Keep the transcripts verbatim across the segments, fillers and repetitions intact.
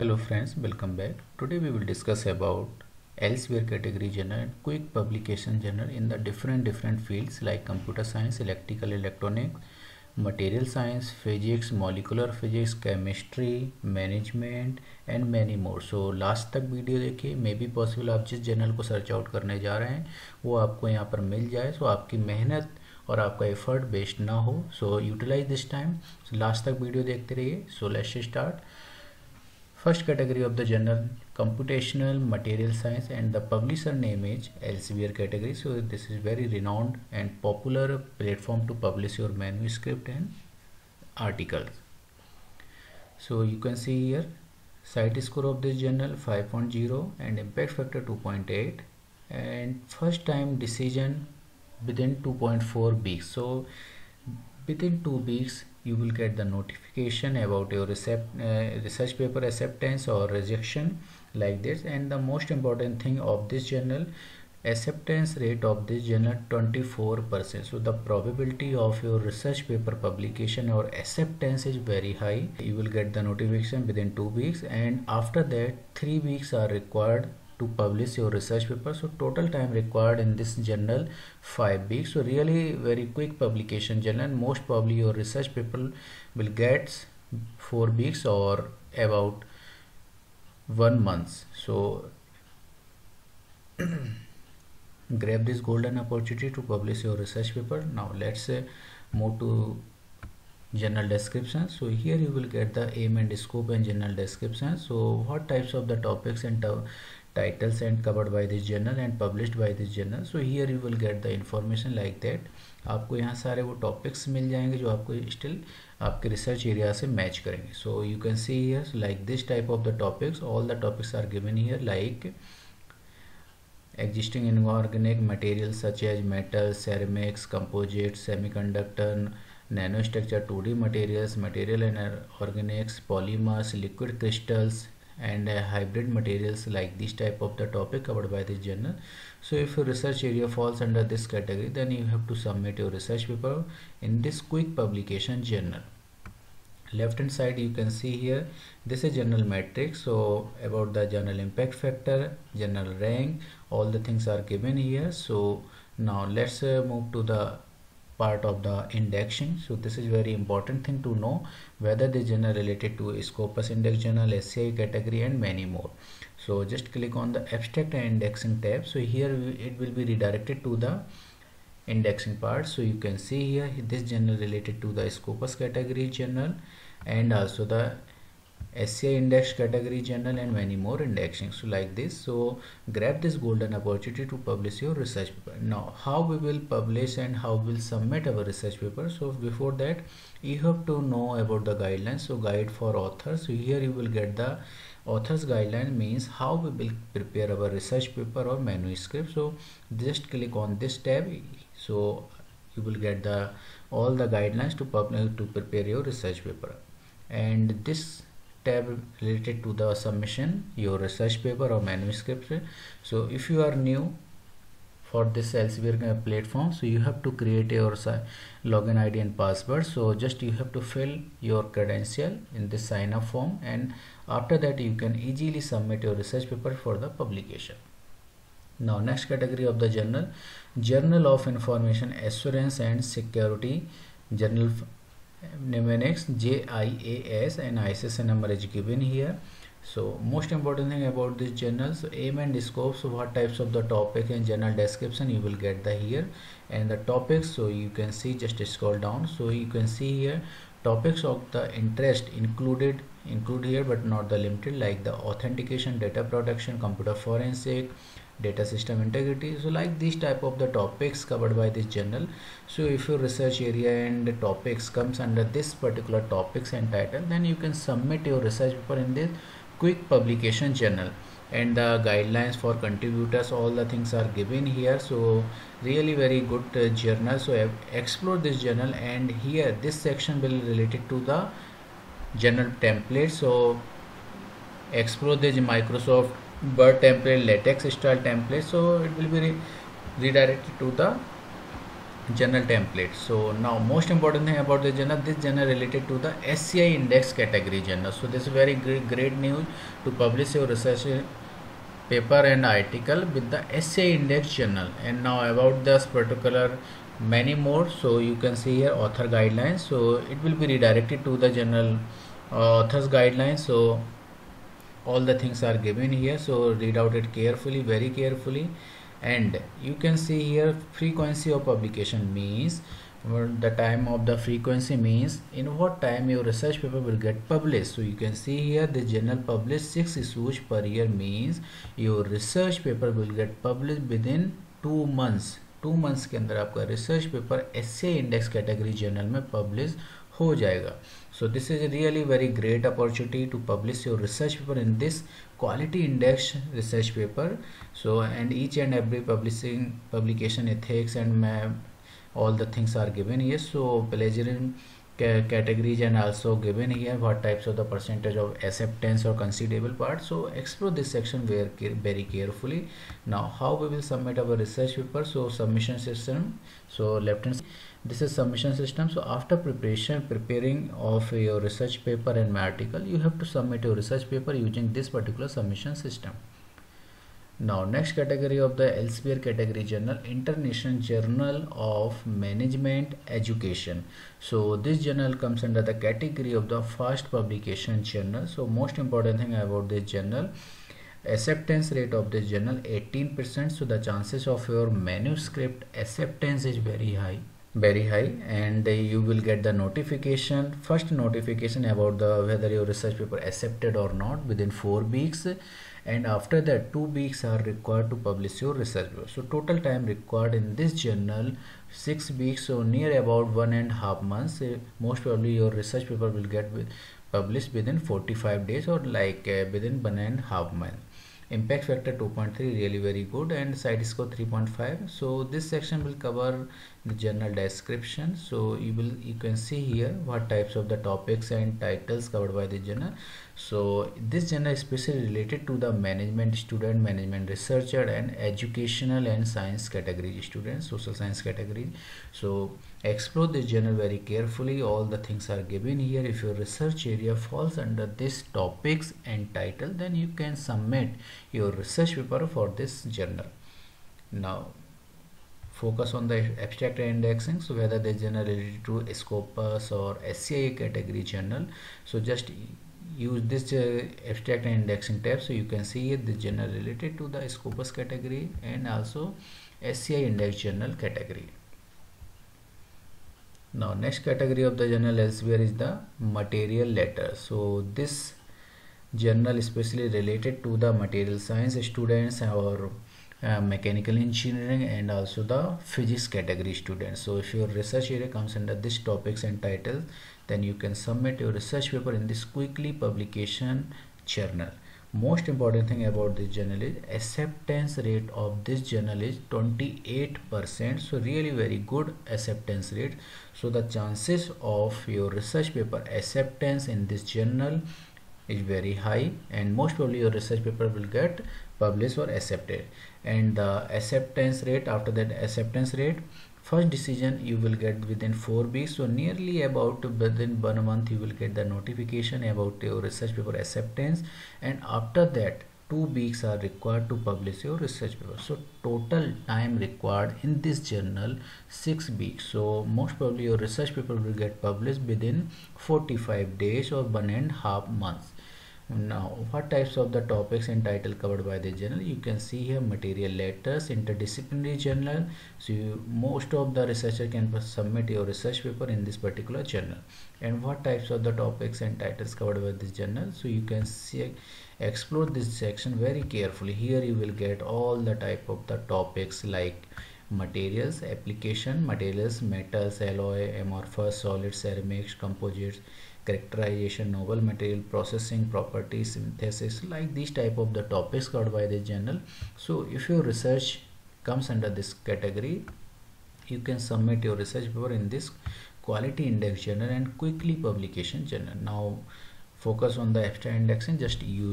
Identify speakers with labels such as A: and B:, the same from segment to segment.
A: Hello friends, welcome back. Today we will discuss about elsewhere category journal and quick publication journal in the different different fields like computer science, electrical electronics, material science, physics, molecular physics, chemistry, management and many more. So last तक video देखिए, may be possible आप जिस journal को search out करने जा रहे हैं वो आपको यहाँ पर मिल जाए, सो आपकी मेहनत और आपका एफर्ट वेस्ट ना हो. So utilize this time. Last तक वीडियो देखते रहिए. So let's start. First category of the journal, computational material science, and the publisher name is Elsevier category. So this is very renowned and popular platform to publish your manuscript and articles. So you can see here site score of this journal five point zero and impact factor two point eight and first time decision within two point four weeks. So within two weeks you will get the notification about your recept, uh, research paper acceptance or rejection like this. And the most important thing of this journal, acceptance rate of this journal twenty-four percent. So the probability of your research paper publication or acceptance is very high. You will get the notification within two weeks and after that three weeks are required to publish your research paper. So total time required in this journal five weeks. So really very quick publication journal. Most probably your research paper will get four weeks or about one month. So grab this golden opportunity to publish your research paper. Now let's uh, move to journal description. So here you will get the aim and scope and journal description. So what types of the topics and titles and covered by this journal and published by this journal. So here you will get the information like that. आपको यहाँ सारे वो topics मिल जाएंगे जो आपको still आपके research area से match करेंगे. So you can see here so like this type of the topics. All the topics are given here like existing inorganic materials such as metals, ceramics, composites, semiconductor, nanostructure, two D materials, material and organics, polymers, liquid crystals and uh, hybrid materials, like this type of the topic covered by this journal. So if your research area falls under this category, then you have to submit your research paper in this quick publication journal. Left hand side you can see here this is journal matrix. So about the journal impact factor, journal rank, all the things are given here. So now let's uh, move to the part of the indexing. So this is very important thing to know whether the journal related to Scopus Index Journal, S C I category and many more. So just click on the abstract and indexing tab. So here it will be redirected to the indexing part. So you can see here this journal related to the Scopus category journal and also the S C I index category journal and many more indexing. So like this. So grab this golden opportunity to publish your research paper. Now how we will publish and how we will submit our research paper. So before that you have to know about the guidelines. So guide for authors. So here you will get the authors guideline, means how we will prepare our research paper or manuscript. So just click on this tab. So you will get the all the guidelines to publish to prepare your research paper. And this tab related to the submission your research paper or manuscript. So if you are new for this Elsevier platform, so you have to create your login I D and password. So just you have to fill your credential in this sign up form and after that you can easily submit your research paper for the publication. Now next category of the journal, Journal of Information Assurance and Security Journal. Mnemonics J I A S and I S S N number is given here. So most important thing about this journal, so aim and scope. So what types of the topic and journal description you will get the here and the topics. So you can see, just scroll down. So you can see here topics of the interest included include here but not the limited, like the authentication, data protection, computer forensic, data system integrity. So like these type of the topics covered by this journal. So if your research area and the topics comes under this particular topics and title, then you can submit your research paper in this quick publication journal. And the guidelines for contributors, all the things are given here. So really very good uh, journal. So explore this journal and here this section will related to the journal template. So explore this Microsoft Word template, latex style template. So it will be re redirected to the journal template. So now most important thing about the journal, this journal related to the S C I index category journal. So this is very great, great news to publish your research paper and article with the S C I index journal. And now about this particular many more, so you can see here author guidelines. So it will be redirected to the journal uh, authors guidelines. So all the things are given here, so read out it carefully, very carefully. And you can see here frequency of publication means the time of the frequency means in what time your research paper will get published. So you can see here the journal published six issues per year means your research paper will get published within two months. Two months के अंदर आपका research paper S A index category journal में publish हो जाएगा. So this is a really very great opportunity to publish your research paper in this quality index research paper. So and each and every publishing publication ethics and all the things are given here. So plagiarism categories and also given here what types of the percentage of acceptance or considerable part. So explore this section very very carefully. Now how we will submit our research paper. So submission system, so left hand, this is submission system. So after preparation preparing of your research paper and my article, you have to submit your research paper using this particular submission system. Now next category of the Elsevier category journal, International Journal of Management Education. So this journal comes under the category of the fast publication journal. So most important thing about this journal, acceptance rate of this journal eighteen percent. So the chances of your manuscript acceptance is very high, very high. And you will get the notification, first notification about the whether your research paper accepted or not within four weeks. And after that two weeks are required to publish your research paper. So total time required in this journal six weeks, so near about one and a half months. Most probably your research paper will get published within forty-five days or like uh, within one and a half month. Impact factor two point three, really very good, and side score three point five. So this section will cover the journal description. So you will you can see here what types of the topics and titles covered by the journal. So this journal is especially related to the management student, management researcher, and educational and science category students, social science category. So explore this journal very carefully. All the things are given here. If your research area falls under this topics and title, then you can submit your research paper for this journal. Now focus on the abstract and indexing. So whether the journal related to Scopus or S C I category journal, so just use this uh, abstract and indexing tab. So you can see the journal related to the Scopus category and also S C I index journal category. Now next category of the journal Elsevier is the material letter. So this journal especially related to the material science students or uh, mechanical engineering and also the physics category students. So if your research area comes under this topics and titles, then you can submit your research paper in this quickly publication journal. Most important thing about this journal is acceptance rate of this journal is twenty-eight percent. So really very good acceptance rate. So the chances of your research paper acceptance in this journal is very high, and most probably your research paper will get published or accepted. And the acceptance rate, after that acceptance rate, first decision you will get within four weeks. So nearly about within one month you will get the notification about your research paper acceptance, and after that two weeks are required to publish your research paper. So total time required in this journal six weeks. So most probably your research paper will get published within forty-five days or one and a half months. Now what types of the topics and title covered by the journal, you can see here material letters, interdisciplinary journal. So you, most of the researcher can submit your research paper in this particular journal. And what types of the topics and titles covered by this journal, so you can see explore this section very carefully. Here you will get all the type of the topics like materials, application, materials, metals, alloy, amorphous, solid, ceramics, composites, characterization, novel material, processing, properties, synthesis, like these type of the topics covered by the journal. So if your research comes under this category, you can submit your research paper in this quality index journal and quickly publication journal. Now focus on the abstract indexing, just use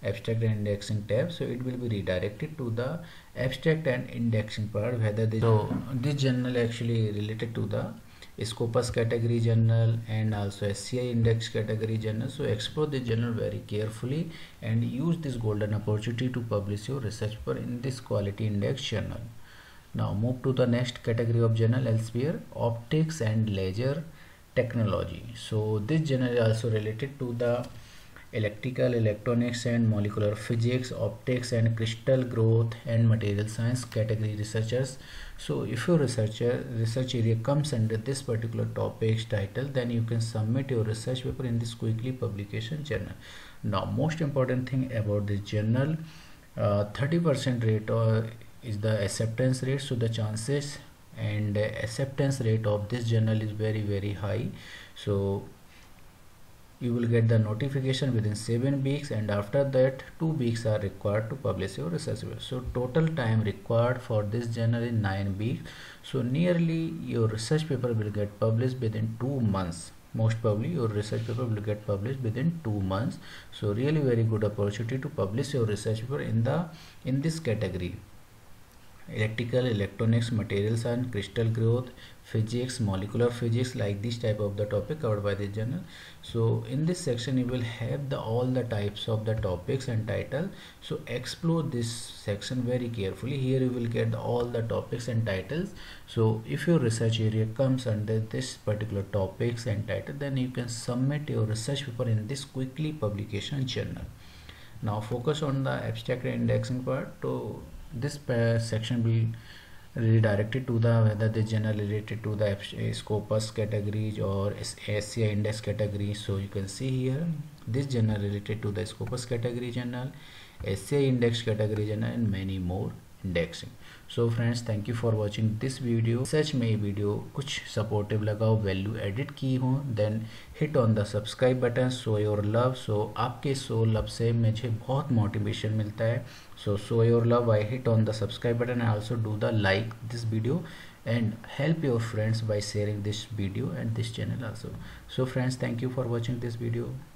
A: abstract and indexing tab, so it will be redirected to the abstract and indexing part. Whether this, so this journal actually related to the Scopus category journal and also S C I index category journal. So explore the journal very carefully and use this golden opportunity to publish your research paper in this quality index journal. Now move to the next category of journal, elsewhere, optics and laser technology. So this journal is also related to the electrical, electronics and molecular physics, optics and crystal growth and material science category researchers. So if your researcher research area comes under this particular topics title, then you can submit your research paper in this quickly publication journal. Now most important thing about this journal, uh, thirty percent rate uh, is the acceptance rate. So the chances and uh, acceptance rate of this journal is very very high. So you will get the notification within seven weeks, and after that two weeks are required to publish your research paper. So total time required for this journal is nine weeks. So nearly your research paper will get published within two months. Most probably your research paper will get published within two months. So really very good opportunity to publish your research paper in the in this category: electrical, electronics, materials and crystal growth, physics, molecular physics, like this type of the topic covered by this journal. So in this section you will have the all the types of the topics and title. So explore this section very carefully. Here you will get all the topics and titles. So if your research area comes under this particular topics and title, then you can submit your research paper in this quickly publication journal. Now focus on the abstract and indexing part. So this section will redirected to the whether the journal related to the Scopus categories or S C I index category. So you can see here this journal related to the Scopus category journal, S C I index category journal and many more indexing. So friends, thank you for watching this video. सच में ये video कुछ supportive लगा हो, value edit की हो, then hit on the subscribe button, show your love. So आपके show love से मुझे बहुत मोटिवेशन मिलता है. So show your love, I hit on the subscribe button and also do the like this video and help your friends by sharing this video and this channel also. So friends, thank you for watching this video.